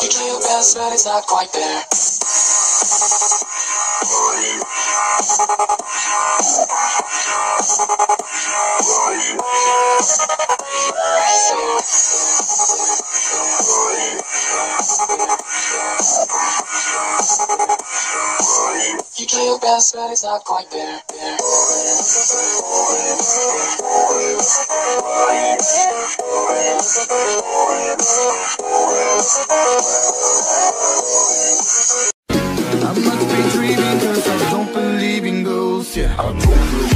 You try your best, but it's not quite there. You try your best, but it's not quite there. I must be dreaming 'cause I don't believe in ghosts, yeah.